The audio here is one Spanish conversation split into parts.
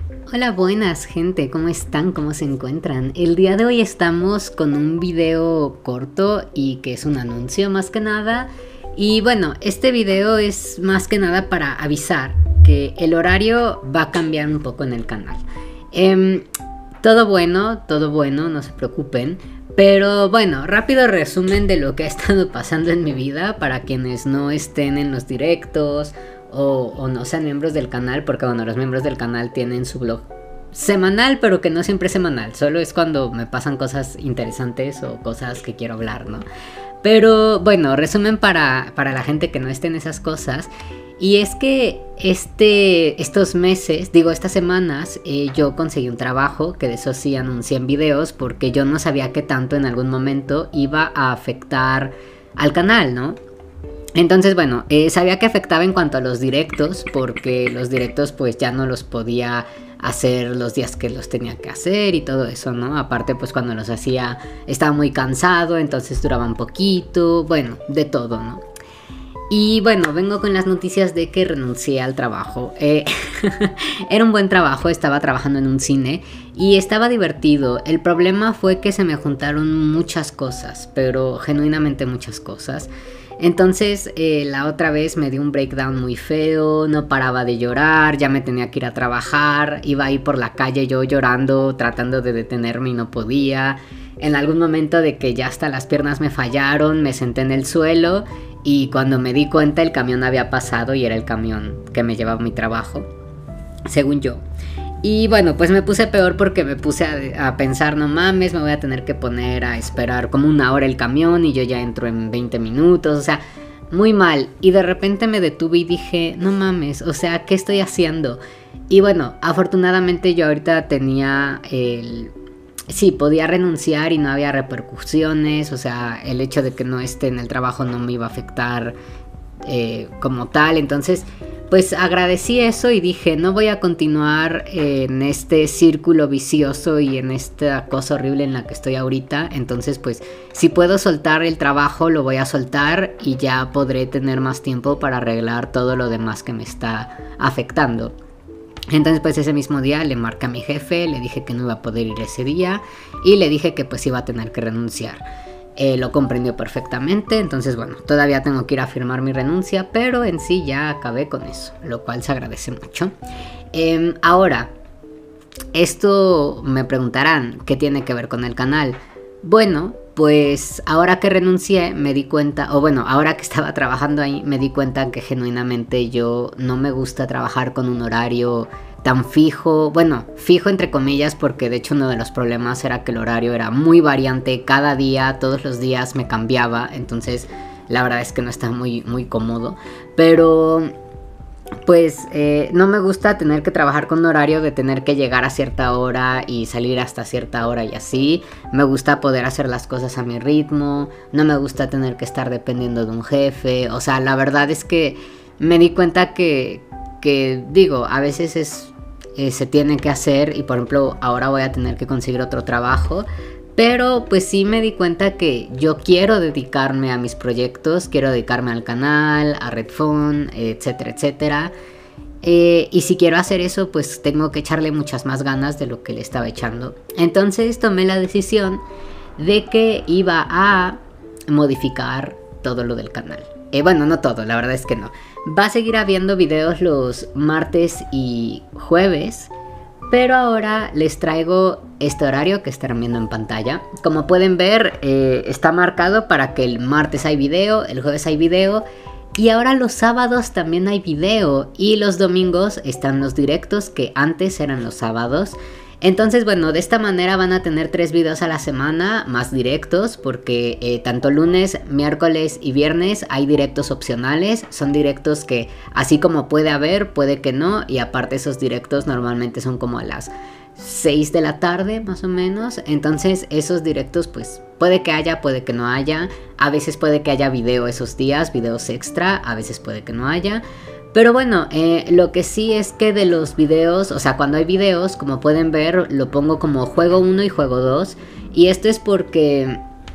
Hola, buenas gente, ¿cómo están? ¿Cómo se encuentran? El día de hoy estamos con un video corto y que es un anuncio más que nada. Y bueno, este video es más que nada para avisar que el horario va a cambiar un poco en el canal. Todo bueno, no se preocupen. Pero bueno, rápido resumen de lo que ha estado pasando en mi vida para quienes no estén en los directos o no sean miembros del canal, porque bueno, los miembros del canal tienen su blog semanal, pero que no siempre es semanal, solo es cuando me pasan cosas interesantes o cosas que quiero hablar, ¿no? Pero bueno, resumen para la gente que no esté en esas cosas. Y es que estos meses, estas semanas, yo conseguí un trabajo, que de eso sí anuncié en videos, porque yo no sabía que tanto en algún momento iba a afectar al canal, ¿no? Entonces, bueno, sabía que afectaba en cuanto a los directos, porque los directos pues ya no los podía hacer los días que los tenía que hacer y todo eso, ¿no? Aparte pues cuando los hacía estaba muy cansado, entonces duraba un poquito, bueno, de todo, ¿no? Y bueno, vengo con las noticias de que renuncié al trabajo. Era un buen trabajo, estaba trabajando en un cine y estaba divertido. El problema fue que se me juntaron muchas cosas, pero genuinamente muchas cosas. Entonces la otra vez me dio un breakdown muy feo, no paraba de llorar, ya me tenía que ir a trabajar, iba ahí por la calle yo llorando, tratando de detenerme y no podía. En algún momento de que ya hasta las piernas me fallaron, me senté en el suelo y cuando me di cuenta el camión había pasado y era el camión que me llevaba a mi trabajo, según yo. Y bueno, pues me puse peor porque me puse a pensar, no mames, me voy a tener que poner a esperar como una hora el camión y yo ya entro en 20 minutos, o sea, muy mal. Y de repente me detuve y dije, no mames, o sea, ¿qué estoy haciendo? Y bueno, afortunadamente yo ahorita tenía sí, podía renunciar y no había repercusiones, o sea, el hecho de que no esté en el trabajo no me iba a afectar como tal, entonces pues agradecí eso y dije, no voy a continuar en este círculo vicioso y en esta cosa horrible en la que estoy ahorita. Entonces pues si puedo soltar el trabajo lo voy a soltar y ya podré tener más tiempo para arreglar todo lo demás que me está afectando. Entonces pues ese mismo día le marqué a mi jefe, le dije que no iba a poder ir ese día y le dije que pues iba a tener que renunciar. Lo comprendió perfectamente, entonces bueno, todavía tengo que ir a firmar mi renuncia, pero en sí ya acabé con eso, lo cual se agradece mucho. Ahora, esto me preguntarán, ¿qué tiene que ver con el canal? Bueno, pues ahora que renuncié me di cuenta, o bueno, ahora que estaba trabajando ahí me di cuenta que genuinamente yo no me gusta trabajar con un horario tan fijo, bueno, fijo entre comillas, porque de hecho uno de los problemas era que el horario era muy variante, cada día, todos los días me cambiaba, entonces la verdad es que no está muy cómodo, pero pues no me gusta tener que trabajar con un horario de tener que llegar a cierta hora y salir hasta cierta hora y así. Me gusta poder hacer las cosas a mi ritmo, no me gusta tener que estar dependiendo de un jefe, o sea, la verdad es que me di cuenta que digo, a veces se tiene que hacer y por ejemplo ahora voy a tener que conseguir otro trabajo, pero pues sí me di cuenta que yo quiero dedicarme a mis proyectos, quiero dedicarme al canal, a Redphone, etcétera, etcétera. Y si quiero hacer eso, pues tengo que echarle muchas más ganas de lo que le estaba echando. Entonces tomé la decisión de que iba a modificar todo lo del canal. Bueno, no todo, la verdad es que no. Va a seguir habiendo videos los martes y jueves, pero ahora les traigo este horario que estarán viendo en pantalla. Como pueden ver, está marcado para que el martes hay video, el jueves hay video y ahora los sábados también hay video y los domingos están los directos que antes eran los sábados. Entonces bueno, de esta manera van a tener 3 videos a la semana más directos porque tanto lunes, miércoles y viernes hay directos opcionales. Son directos que así como puede haber, puede que no, y aparte esos directos normalmente son como a las 6 de la tarde más o menos. Entonces esos directos pues puede que haya, puede que no haya. A veces puede que haya video esos días, videos extra, a veces puede que no haya. Pero bueno, lo que sí es que de los videos, o sea, cuando hay videos, como pueden ver, lo pongo como juego 1 y juego 2. Y esto es porque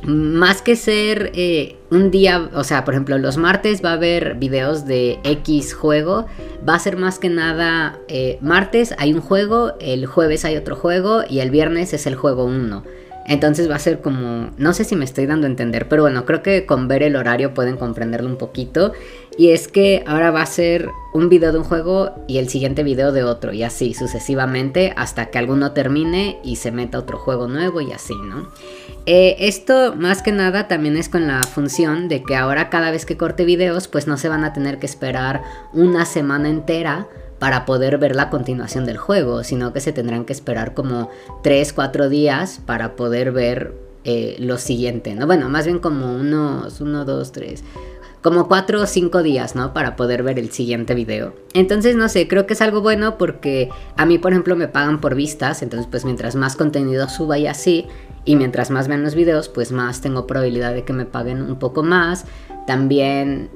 más que ser un día, o sea, por ejemplo, los martes va a haber videos de X juego, va a ser más que nada martes hay un juego, el jueves hay otro juego y el viernes es el juego 1. Entonces va a ser como, no sé si me estoy dando a entender, pero bueno, creo que con ver el horario pueden comprenderlo un poquito. Y es que ahora va a ser un video de un juego y el siguiente video de otro, y así sucesivamente hasta que alguno termine y se meta otro juego nuevo y así, ¿no? Esto más que nada también es con la función de que ahora cada vez que corte videos, pues no se van a tener que esperar una semana entera para poder ver la continuación del juego, sino que se tendrán que esperar como 3-4 días para poder ver lo siguiente, ¿no? Bueno, más bien como unos 1, 2, 3... como 4 o 5 días, ¿no? Para poder ver el siguiente video. Entonces, no sé, creo que es algo bueno porque a mí, por ejemplo, me pagan por vistas. Entonces, pues mientras más contenido suba y así, y mientras más vean los videos, pues más tengo probabilidad de que me paguen un poco más. También,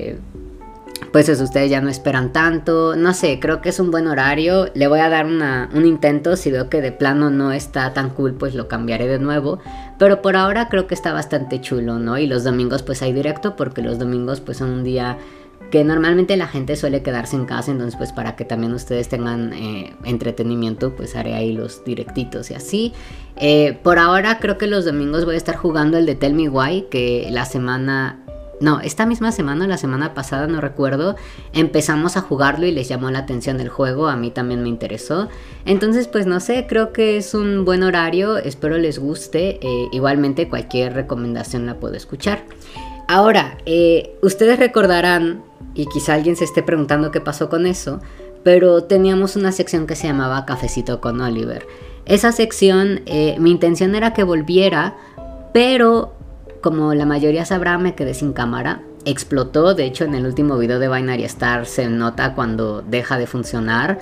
pues eso, ustedes ya no esperan tanto. No sé, creo que es un buen horario. Le voy a dar un intento. Si veo que de plano no está tan cool, pues lo cambiaré de nuevo. Pero por ahora creo que está bastante chulo, ¿no? Y los domingos pues hay directo, porque los domingos pues son un día que normalmente la gente suele quedarse en casa. Entonces pues para que también ustedes tengan entretenimiento, pues haré ahí los directitos y así. Por ahora creo que los domingos voy a estar jugando el de Tell Me Why, que la semana... No, esta misma semana, la semana pasada, no recuerdo, empezamos a jugarlo y les llamó la atención el juego, a mí también me interesó. Entonces, pues no sé, creo que es un buen horario, espero les guste, igualmente cualquier recomendación la puedo escuchar. Ahora, ustedes recordarán, y quizá alguien se esté preguntando qué pasó con eso, pero teníamos una sección que se llamaba Cafecito con Oliver. Esa sección, mi intención era que volviera, pero... como la mayoría sabrá, me quedé sin cámara. Explotó, de hecho en el último video de Binary Star se nota cuando deja de funcionar.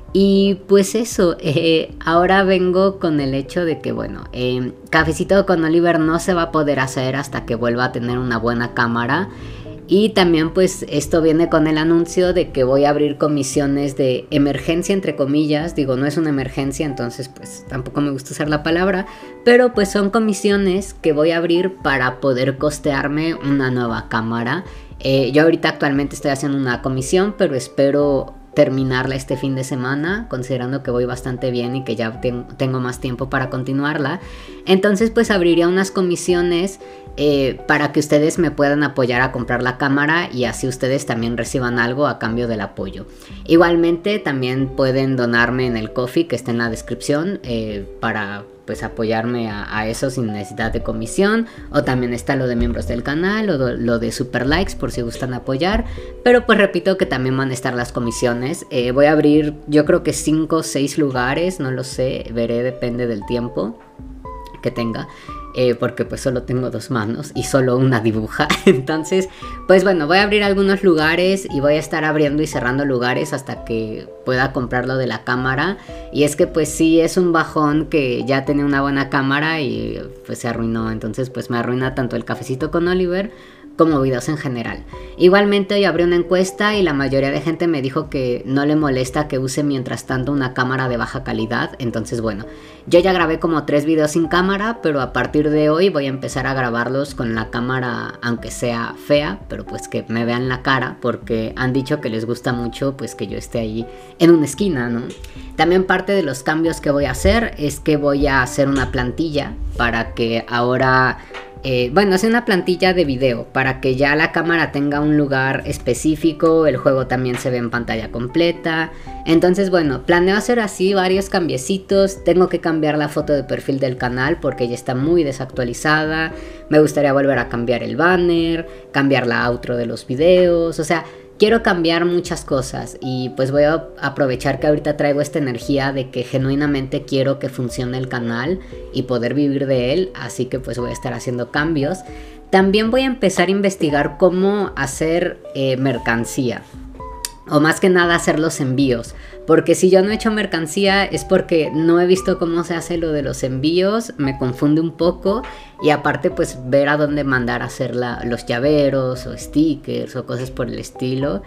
Y pues eso, ahora vengo con el hecho de que bueno, Cafecito con Oliver no se va a poder hacer hasta que vuelva a tener una buena cámara. Y también pues esto viene con el anuncio de que voy a abrir comisiones de emergencia, entre comillas. Digo, no es una emergencia, entonces pues tampoco me gusta usar la palabra. Pero pues son comisiones que voy a abrir para poder costearme una nueva cámara. Yo ahorita actualmente estoy haciendo una comisión, pero espero terminarla este fin de semana, considerando que voy bastante bien y que ya tengo más tiempo para continuarla. Entonces pues abriría unas comisiones para que ustedes me puedan apoyar a comprar la cámara y así ustedes también reciban algo a cambio del apoyo. Igualmente también pueden donarme en el Ko-fi que está en la descripción para pues apoyarme a eso sin necesidad de comisión, o también está lo de miembros del canal o lo de super likes por si gustan apoyar. Pero pues repito que también van a estar las comisiones. Voy a abrir yo creo que 5 o 6 lugares, no lo sé, veré, depende del tiempo que tenga. Porque pues solo tengo 2 manos y solo una dibuja. Entonces pues bueno, voy a abrir algunos lugares y voy a estar abriendo y cerrando lugares hasta que pueda comprar lo de la cámara. Y es que pues sí es un bajón que ya tenía una buena cámara y pues se arruinó. Entonces pues me arruina tanto el Cafecito con Oliver como videos en general. Igualmente hoy abrí una encuesta y la mayoría de gente me dijo que no le molesta que use mientras tanto una cámara de baja calidad. Entonces bueno, yo ya grabé como 3 videos sin cámara, pero a partir de hoy voy a empezar a grabarlos con la cámara, aunque sea fea, pero pues que me vean la cara, porque han dicho que les gusta mucho pues que yo esté ahí en una esquina, ¿no? También parte de los cambios que voy a hacer es que voy a hacer una plantilla para que ahora... bueno, es una plantilla de video para que ya la cámara tenga un lugar específico, el juego también se ve en pantalla completa. Entonces bueno, planeo hacer así varios cambiecitos. Tengo que cambiar la foto de perfil del canal porque ya está muy desactualizada. Me gustaría volver a cambiar el banner, cambiar la outro de los videos, o sea... quiero cambiar muchas cosas y pues voy a aprovechar que ahorita traigo esta energía de que genuinamente quiero que funcione el canal y poder vivir de él, así que pues voy a estar haciendo cambios. También voy a empezar a investigar cómo hacer mercancía, o más que nada hacer los envíos, porque si yo no he hecho mercancía es porque no he visto cómo se hace lo de los envíos, me confunde un poco. Y aparte pues ver a dónde mandar a hacer los llaveros o stickers o cosas por el estilo,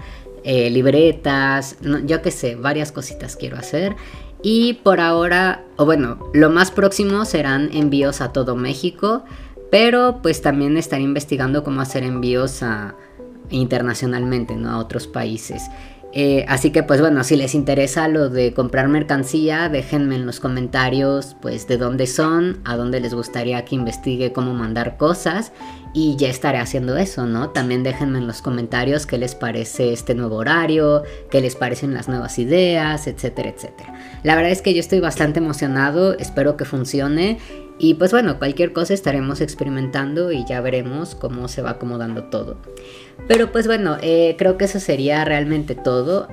libretas, no, yo qué sé, varias cositas quiero hacer. Y por ahora, o bueno, lo más próximo serán envíos a todo México. pero pues también estaré investigando cómo hacer envíos internacionalmente, ¿no? A otros países. Así que pues bueno, si les interesa lo de comprar mercancía, déjenme en los comentarios pues de dónde son, a dónde les gustaría que investigue cómo mandar cosas, y ya estaré haciendo eso, ¿no? También déjenme en los comentarios qué les parece este nuevo horario, qué les parecen las nuevas ideas, etcétera, etcétera. La verdad es que yo estoy bastante emocionado, espero que funcione. Y pues bueno, cualquier cosa estaremos experimentando y ya veremos cómo se va acomodando todo. Pero pues bueno, creo que eso sería realmente todo.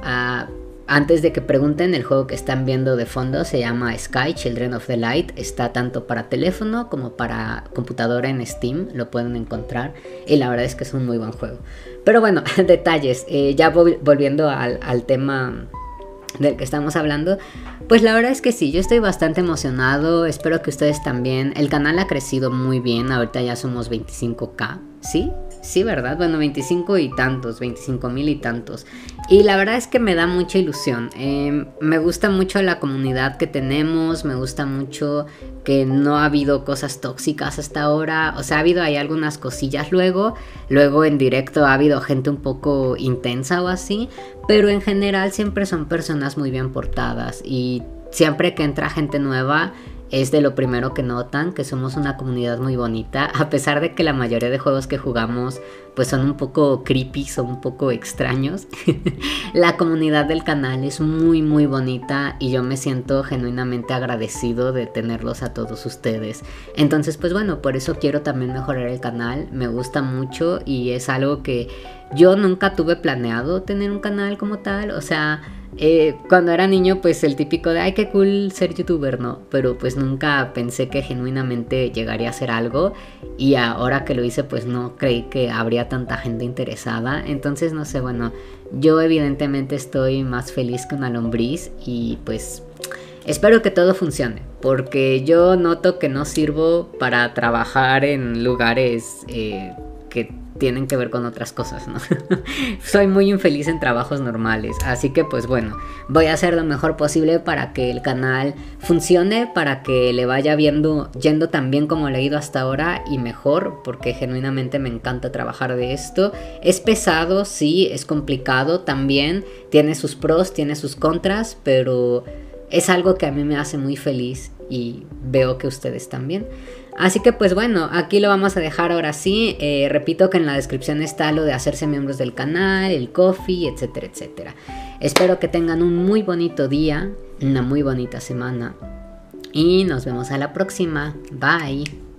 Antes de que pregunten, el juego que están viendo de fondo se llama Sky Children of the Light. Está tanto para teléfono como para computadora en Steam, lo pueden encontrar. Y la verdad es que es un muy buen juego. Pero bueno, detalles, ya volviendo al tema del que estamos hablando, pues la verdad es que sí, yo estoy bastante emocionado, espero que ustedes también. El canal ha crecido muy bien, ahorita ya somos 25k, ¿sí? Sí, ¿verdad? Bueno, 25 y tantos, 25,000 y tantos. Y la verdad es que me da mucha ilusión. Me gusta mucho la comunidad que tenemos, me gusta mucho que no ha habido cosas tóxicas hasta ahora. O sea, ha habido ahí algunas cosillas luego en directo ha habido gente un poco intensa o así, pero en general siempre son personas muy bien portadas, y siempre que entra gente nueva es de lo primero que notan, que somos una comunidad muy bonita, a pesar de que la mayoría de juegos que jugamos pues son un poco creepy, son un poco extraños. La comunidad del canal es muy muy bonita y yo me siento genuinamente agradecido de tenerlos a todos ustedes. Entonces pues bueno, por eso quiero también mejorar el canal, me gusta mucho y es algo que yo nunca tuve planeado tener un canal como tal, o sea, cuando era niño pues el típico de ay qué cool ser youtuber, ¿no? Pero pues nunca pensé que genuinamente llegaría a ser algo, y ahora que lo hice pues no creí que habría tanta gente interesada. Entonces no sé, bueno, yo evidentemente estoy más feliz que una lombriz y pues espero que todo funcione, porque yo noto que no sirvo para trabajar en lugares que tienen que ver con otras cosas, ¿no? Soy muy infeliz en trabajos normales, así que pues bueno, voy a hacer lo mejor posible para que el canal funcione, para que le vaya yendo tan bien como le he ido hasta ahora y mejor, porque genuinamente me encanta trabajar de esto. Es pesado, sí, es complicado también, tiene sus pros, tiene sus contras, pero es algo que a mí me hace muy feliz y veo que ustedes también. Así que pues bueno, aquí lo vamos a dejar ahora sí. Repito que en la descripción está lo de hacerse miembros del canal, el coffee, etcétera, etcétera. Espero que tengan un muy bonito día, una muy bonita semana y nos vemos a la próxima. Bye.